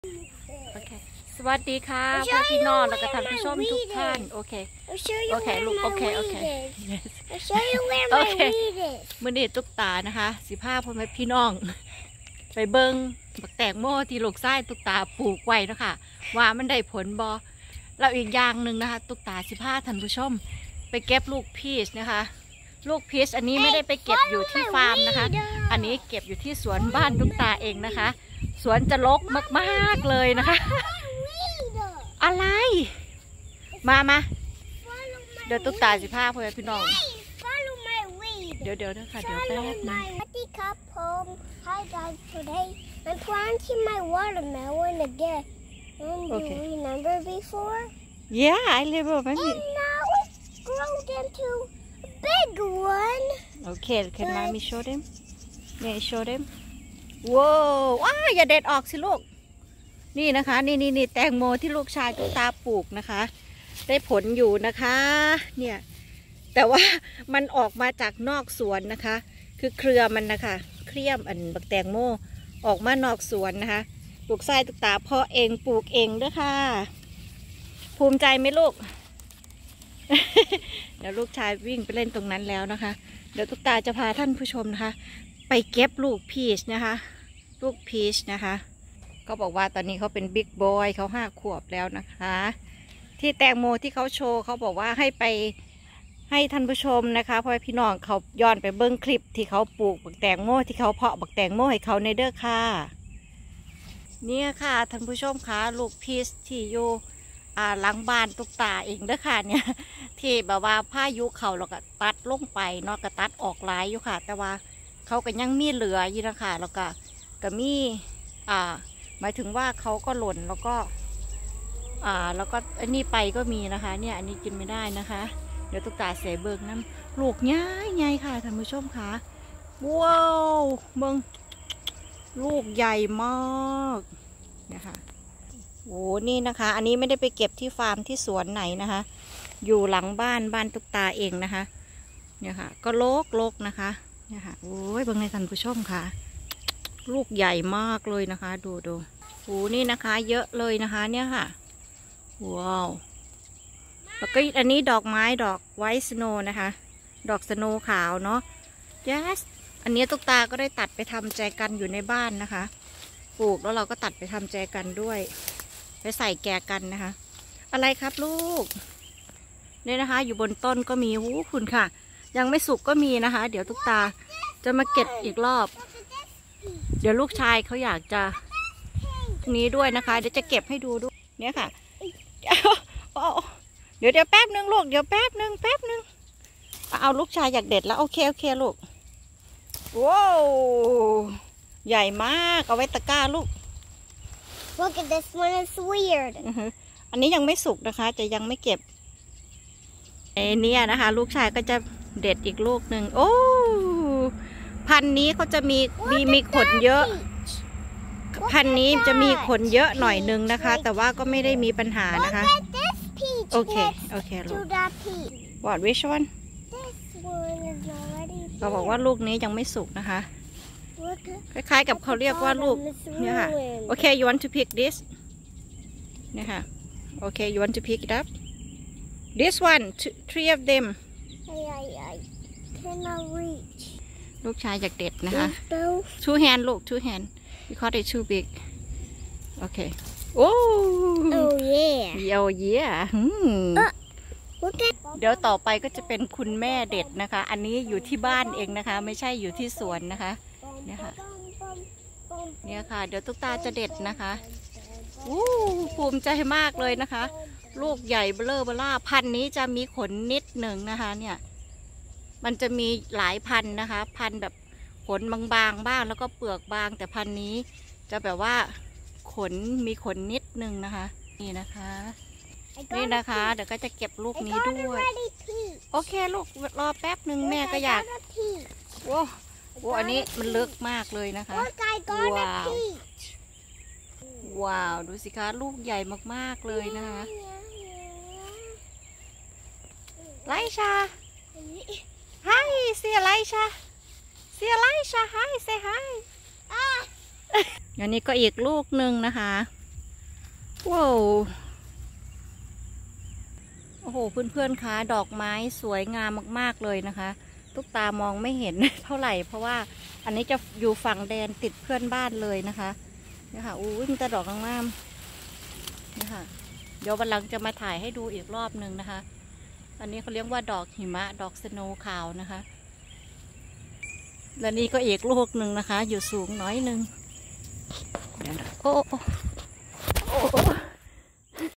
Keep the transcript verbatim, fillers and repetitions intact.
โอเคสวัสดีค่ะพ่อพี่น้องแล้วก็ท่านผู้ชมทุกท่านโอเคโอเคลูกโอเคโอเคโอเคมื่อนี้ตุ๊กตานะคะสิบห้าพ่อแม่พี่น้องไปเบิ้งบักแตงโมที่ลูกไส้ตุ๊กตาปลูกไว้นะคะว่ามันได้ผลบอเราอีกอย่างหนึ่งนะคะตุ๊กตาสิบห้าท่านผู้ชมไปเก็บลูกพีชนะคะลูกพีชอันนี้ไม่ได้ไปเก็บอยู่ที่ฟาร์มนะคะอันนี้เก็บอยู่ที่สวนบ้านตุ๊กตาเองนะคะสวนจะรกมากๆเลยนะคะอะไรมามาเดี๋ยวตุ๊กตาสิบห้าพ่อแม่พี่น้องเดี๋ยวเดี๋ยวนะคะเดี๋ยวแป๊บนึง Hi guys, today I'm planting my watermelon again. And Okay. you remember before? Yeah, I remember. And now it's grown into a big one. Okay, can mommy show them? Yeah, show them. ว้าวว้าอย่าเด็ดออกสิลูกนี่นะคะนี่นี่นี่แตงโมที่ลูกชายตุ๊กตาปลูกนะคะได้ผลอยู่นะคะเนี่ยแต่ว่ามันออกมาจากนอกสวนนะคะคือเครือมันนะคะเคลี่ยมอันบักแตงโมออกมานอกสวนนะคะปลูกไส้ตุ๊กตาพ่อเองปลูกเองด้วยค่ะภูมิใจไหมลูก เดี๋ยวลูกชายวิ่งไปเล่นตรงนั้นแล้วนะคะเดี๋ยวตุ๊กตาจะพาท่านผู้ชมนะคะไปเก็บลูกพีชนะคะลูกพีชนะคะก็บอกว่าตอนนี้เขาเป็นบิ๊กบอยเขาห้าขวบแล้วนะคะที่แตงโมที่เขาโชว์เขาบอกว่าให้ไปให้ท่านผู้ชมนะคะพ่อพี่น้องเขาย้อนไปเบิ้งคลิปที่เขาปลูกบักแตงโมที่เขาเพาะบักแตงโมให้เขาในเด้อค่ะเนี่ยค่ะท่านผู้ชมคะลูกพีชที่อยู่อ่าหลังบ้านตุ๊กตาเองเด้อค่ะเนี่ยที่แบบว่าพายุเขาเราก็ตัดลงไปเนาะก็ตัดออกหลายอยู่ค่ะแต่ว่าเขาก็ยังมีเหลืออยู่นะคะแล้วก็ก็มีอ่าหมายถึงว่าเขาก็หล่นแล้วก็อ่าแล้วก็อันนี้ไปก็มีนะคะเนี่ยอันนี้กินไม่ได้นะคะเดี๋ยวตุ๊กตาเสเบิกน้ำลูกง่ายง่ายค่ะท่านผู้ชมค่ะว้าวเบิ้งลูกใหญ่มากนะคะโอ้นี่นะคะอันนี้ไม่ได้ไปเก็บที่ฟาร์มที่สวนไหนนะคะอยู่หลังบ้านบ้านตุ๊กตาเองนะคะเนี่ยค่ะก็โลกโลกนะคะเนี่ยค่ะโอ้ยเบิ้งในท่านผู้ชมค่ะลูกใหญ่มากเลยนะคะดูดูโอ้นี่นะคะเยอะเลยนะคะเนี่ยค่ะว้าวแล้วก็อันนี้ดอกไม้ดอกไวท์สโนว์นะคะดอกสโนว์ขาวเนาะ yes อันนี้ตุ๊กตาก็ได้ตัดไปทำแจกันอยู่ในบ้านนะคะปลูกแล้วเราก็ตัดไปทำแจกันด้วยไปใส่แกกันนะคะอะไรครับลูกเนี่ยนะคะอยู่บนต้นก็มีหูคุณค่ะยังไม่สุกก็มีนะคะเดี๋ยวตุ๊กตาจะมาเก็บอีกรอบเดี๋ยวลูกชายเขาอยากจะนี้ด้วยนะคะเดี๋ยวจะเก็บให้ดูด้วยเนี่ยค่ะเดี๋ยวเดี๋ยวแป๊บนึงลูกเดี๋ยวแป๊บนึงแป๊บนึงเอาลูกชายอยากเด็ดแล้วโอเคโอเคลูกว้าวใหญ่มากเอาไว้ตะกร้าลูก Look at this one, it's weird. อันนี้ยังไม่สุกนะคะจะยังไม่เก็บไอ้นี่นะคะลูกชายก็จะเด็ดอีกลูกหนึ่งโอ้พันนี้เขาจะมีมีมีขนเยอะพันนี้จะมีขนเยอะหน่อยนึงนะคะแต่ว่าก็ไม่ได้มีปัญหานะคะโอเคโอเคลูก What which one เราบอกว่าลูกนี้ยังไม่สุกนะคะคล้ายๆกับเขาเรียกว่าลูกเนี่ยค่ะโอเค you want to pick this เนี่ยค่ะโอเค you want to pick it up this one two, three of themลูกชายอยากเด็ดนะคะ two hand ลูก two hand because it's too big โอเคโอ้ Oh yeah เยี่ยวเยี่ยเดี๋ยวต่อไปก็จะเป็นคุณแม่เด็ดนะคะอันนี้อยู่ที่บ้านเองนะคะไม่ใช่อยู่ที่สวนนะคะเนี่ยค่ะเนี่ยค่ะเดี๋ยวตุ๊กตาจะเด็ดนะคะอู้ภูมิใจมากเลยนะคะลูกใหญ่เบลอเบล่าพันธุ์นี้จะมีขนนิดหนึ่งนะคะเนี่ยมันจะมีหลายพันธุ์นะคะพันธุ์แบบขนบางๆบ้างแล้วก็เปลือกบางแต่พันธุ์นี้จะแบบว่าขนมีขนนิดหนึ่งนะคะนี่นะคะนี่นะคะเดี๋ยวก็จะเก็บลูกนี้ด้วยโอเคลูกรอแป๊บหนึ่งแม่ก็อยากโอ้โหอันนี้มันลึกมากเลยนะคะว้าวว้าวดูสิคะลูกใหญ่มากๆเลยนะคะไลชา Hi see you Laisha see you Laisha Hi say hi อันนี้ก็อีกลูกหนึ่งนะคะว้าวโอ้โหเพื่อนๆคะดอกไม้สวยงามมากๆเลยนะคะทุกตามองไม่เห็น เท่าไหร่เพราะว่าอันนี้จะอยู่ฝั่งแดนติดเพื่อนบ้านเลยนะคะนี่ค่ะอู้ยมันจะดอกงามๆนี่ค่ะเดี๋ยววันหลังจะมาถ่ายให้ดูอีกรอบหนึ่งนะคะอันนี้เขาเรียกว่าดอกหิมะดอกสโนว์ขาวนะคะและนี่ก็อีกลูกหนึ่งนะคะ อยู่สูงน้อยหนึ่งเดี๋ยวนะโอ้